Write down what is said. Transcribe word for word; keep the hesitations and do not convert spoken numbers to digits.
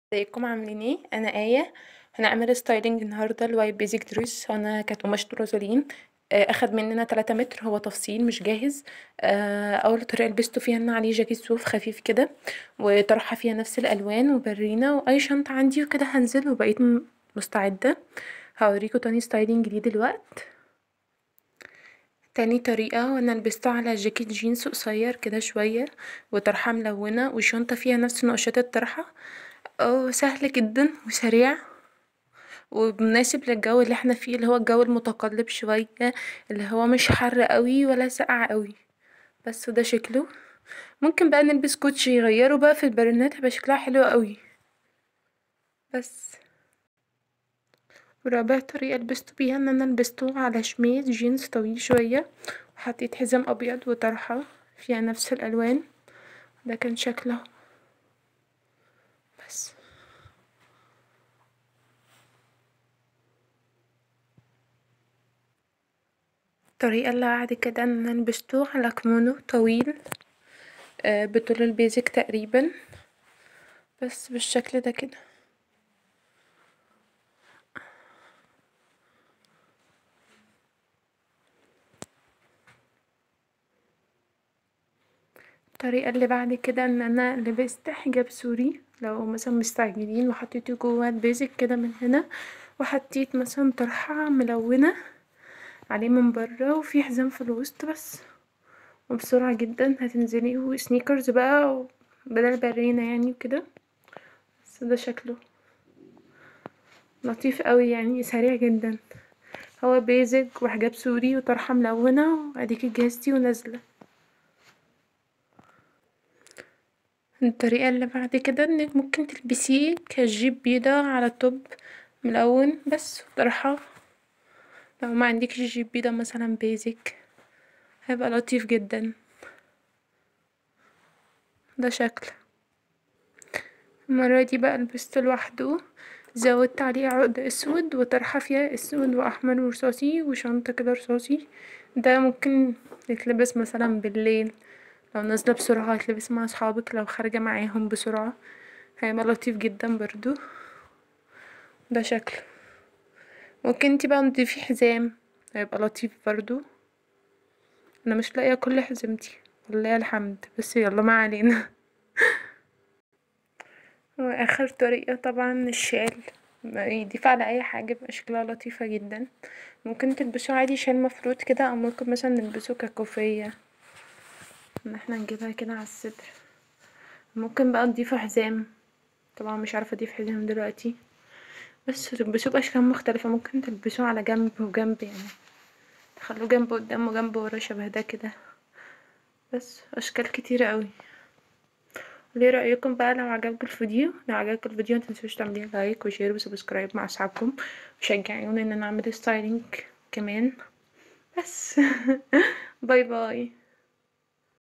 ازيكم عاملين ايه؟ انا آية. هنعمل ستايلينج النهارده لوايت بيزك دريس. وانا كانت قماشة روزالين. آه، اخد مننا تلاتة متر، هو تفصيل مش جاهز. آه، اول طريقه لبسته فيها ان عليه جاكيت صوف خفيف كده، وطرحه فيها نفس الالوان وبرينا واي شنطه عندي وكده. هنزل وبقيت م- مستعده. هوريكم تاني ستايلينج جديد دلوقت. تاني طريقة وانا لبسته على جاكيت جينز قصير كده شوية، وطرحة ملونة وشنطة فيها نفس نقشات الطرحة. اه سهل جدا وسريع، ومناسب للجو اللي احنا فيه، اللي هو الجو المتقلب شوية، اللي هو مش حر قوي ولا ساقع قوي. بس ده شكله. ممكن بقى نلبس كوتشي يغيره بقى في البرنات، هيبقى شكلها حلو قوي. بس ورابع طريقة لبسته بيها ان انا لبسته على شميز جينز طويل شوية، وحطيت حزام ابيض وطرحة فيها نفس الالوان. ده كان شكله. بس الطريقة اللي بعد كده ان انا لبسته على كمونو طويل، آه، بطول البيزك تقريبا، بس بالشكل ده كده. الطريقة اللي بعد كده ان انا لبست حجاب سوري، لو مثلا مستعجلين، وحطيته جوه البيزك كده من هنا، وحطيت مثلا طرحة ملونة عليه من بره، وفي حزام في الوسط بس. وبسرعة جدا هتنزلي، وسنيكرز بقى بدل بالينا يعني وكده. بس ده شكله لطيف قوي يعني، سريع جدا. هو بيزك وحجاب سوري وطرحة ملونة، واديكي جهزتي ونازلة. الطريقة اللي بعد كده انك ممكن تلبسيه كجيب بيضة على توب ملون بس طرحة. لو ما عندكش جيب بيضة مثلا بيزك، هيبقى لطيف جدا. ده شكل. المرة دي بقى لبسته لوحده، زودت عليه عقد اسود وطرحة فيها اسود واحمر ورصاصي وشنطة كده رصاصي. ده ممكن يتلبس مثلا بالليل، لو نازلة بسرعة هتلبس مع اصحابك، لو خارجة معاهم بسرعة هيبقى لطيف جدا برضو. ده شكل. ممكن انتي بقى تضيفي حزام، هيبقى لطيف برضو. انا مش لاقيه كل حزمتي، ولله الحمد، بس يلا ما علينا. واخر طريقه طبعا الشال، يضيف على اي حاجه بيبقى شكلها لطيفه جدا. ممكن تلبسوه عادي شال مفروض كده، او ممكن مثلا نلبسه ككوفيه، ان احنا نجيبها كده على الصدر. ممكن بقى نضيفه حزام، طبعا مش عارفه اضيف حزام دلوقتي. بس تلبسوه باشكال مختلفه، ممكن تلبسوه على جنب وجنب يعني، تخلوه جنب قدام وجنب ورا شبه ده كده. بس اشكال كتيره قوي. ليه رأيكم بقى؟ لو عجبك الفيديو لو عجبك الفيديو متنسوش تعملي لايك وشير وسبسكرايب مع اصحابكم، وشجعوني ان انا اعمل ستايلينج كمان. بس باي باي.